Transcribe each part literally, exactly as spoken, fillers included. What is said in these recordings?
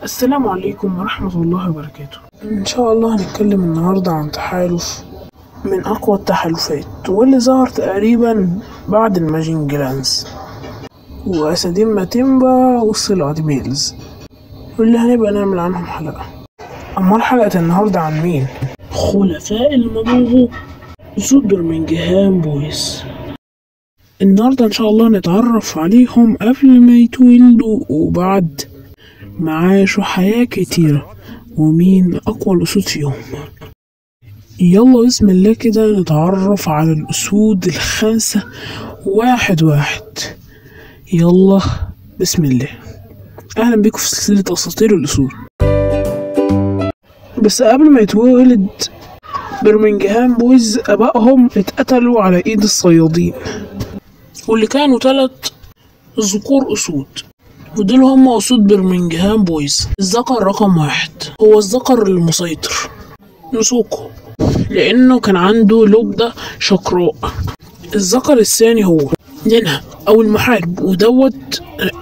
السلام عليكم ورحمة الله وبركاته. إن شاء الله هنتكلم النهاردة عن تحالف من أقوى التحالفات واللي ظهر تقريبا بعد الماجنجلانز وأسدين ماتيمبا والسيلاد بيلز، واللي هنبقى نعمل عنهم حلقة. أما حلقة النهاردة عن مين؟ خلفاء المبوغو أسود برمنجهام بويز. النهاردة إن شاء الله نتعرف عليهم قبل ما يتولدوا وبعد ما عاشوا حياة كتيرة ومين أقوى الأسود فيهم. يلا بسم الله كده نتعرف على الأسود الخمسة واحد واحد. يلا بسم الله. أهلا بيكم في سلسلة أساطير الأسود. بس قبل ما يتولد برمنجهام بويز أبائهم اتقتلوا على إيد الصيادين، واللي كانوا تلت ذكور أسود، ودول هم أسود برمنجهام بويز. الذكر رقم واحد هو الذكر المسيطر نسوكو، لأنه كان عنده لبدة شقراء. الذكر الثاني هو نينها أو المحارب، ودوت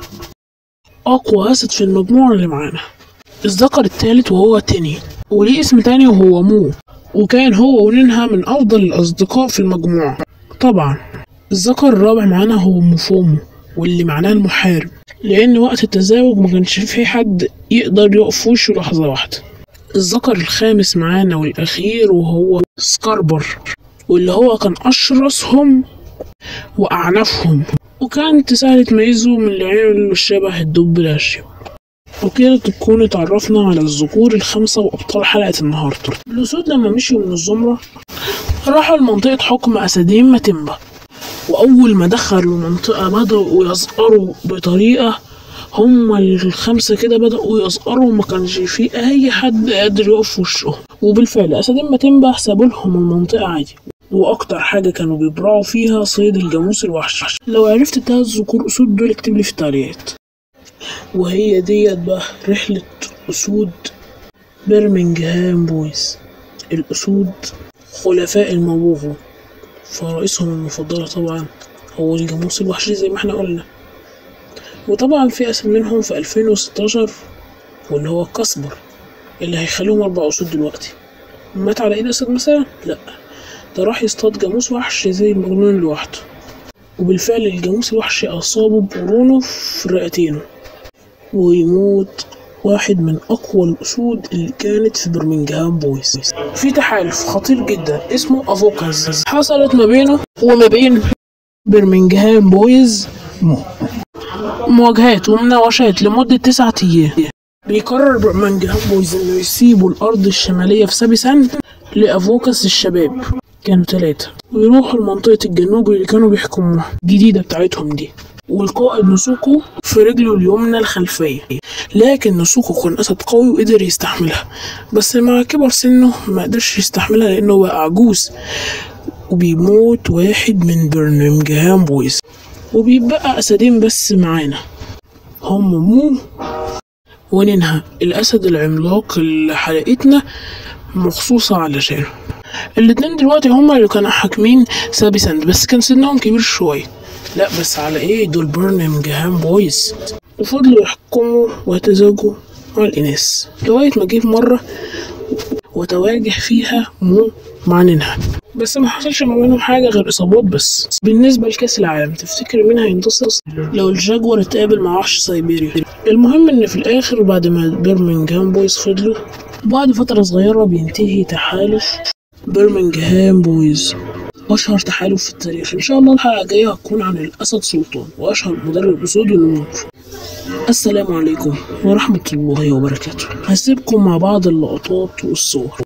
أقوى أسد في المجموعة اللي معانا. الذكر الثالث وهو تيني، وليه اسم تاني وهو مو، وكان هو ونينها من أفضل الأصدقاء في المجموعة طبعا. الذكر الرابع معانا هو موفومو، واللي معناه المحارب، لأن وقت التزاوج ما كانش في حد يقدر يقف في وشه لحظة واحدة. الذكر الخامس معانا والأخير وهو سكاربر، واللي هو كان أشرسهم وأعنفهم، وكانت سهل تميزه من العين اللي شبه الدب الأشياء. وكده تكون اتعرفنا على الذكور الخمسة وأبطال حلقة النهاردة. الأسود لما مشيوا من الزمرة راحوا لمنطقة حكم أسدين ماتيمبا، وأول ما دخلوا المنطقة بدأوا يزقروا بطريقة. هما الخمسة كده بدأوا يزقروا وما كانش فيه أي حد قادر يقف في وشهم، وبالفعل أسدين ماتيمبا سابوا لهم المنطقة عادي. وأكتر حاجة كانوا بيبرعوا فيها صيد الجاموس الوحش. لو عرفت تلات ذكور أسود دول اكتب لي في التعليقات. وهي ديت بقى رحلة أسود برمنجهام بويز، الأسود خلفاء المبوغو. فرئيسهم المفضلة طبعا هو الجاموس الوحشي زي ما احنا قلنا، وطبعا في أسد منهم في ألفين وستاشر واللي هو كاسبر، اللي هيخليهم أربع أسود دلوقتي. مات على إيد أسد مثلا؟ لأ، ده راح يصطاد جاموس وحشي زي المجنون لوحده، وبالفعل الجاموس الوحشي أصابه بقرونه في رئتينه ويموت واحد من أقوى الأسود اللي كانت في برمنجهام بويز. في تحالف خطير جدا اسمه أفوكاز حصلت ما بينه وما بين برمنجهام بويز مواجهات ومناوشات لمدة تسعة أيام. بيقرر برمنجهام بويز إنه يسيبوا الأرض الشمالية في سابيسان لأفوكاس الشباب، كانوا تلاتة، ويروحوا لمنطقة الجنوب اللي كانوا بيحكموها الجديدة بتاعتهم دي. والقائد نسوكو في رجله اليمنى الخلفية، لكن نسوكو كان أسد قوي وقدر يستحملها، بس مع كبر سنه ما قدرش يستحملها لأنه بقى عجوز. وبيموت واحد من برمنجهام بويز، وبيبقى أسدين بس معانا، هم مو ونينها، الأسد العملاق اللي حلقتنا مخصوصة علشانه. الاتنين دلوقتي هما اللي كانوا حاكمين سابيساند، بس كان سنهم كبير شوية. لا بس على ايه، دول برمنجهام بويز، وفضلوا يحكموا ويتزوجوا مع الإناث لغاية ما جه مرة وتواجه فيها مو مع نينها، بس ما حصلش ما بينهم حاجة غير إصابات بس. بالنسبة لكأس العالم تفتكر مين هينتصر لو الجاguار اتقابل مع وحش سيبيريا؟ المهم إن في الآخر بعد ما برمنجهام بويز فضلوا، بعد فترة صغيرة بينتهي تحالف برمنجهام بويز، أشهر تحالف في التاريخ. إن شاء الله الحلقة الجاية هتكون عن الأسد سلطان وأشهر مدرب أسود النمور. السلام عليكم ورحمة الله وبركاته. هسيبكم مع بعض اللقطات والصور.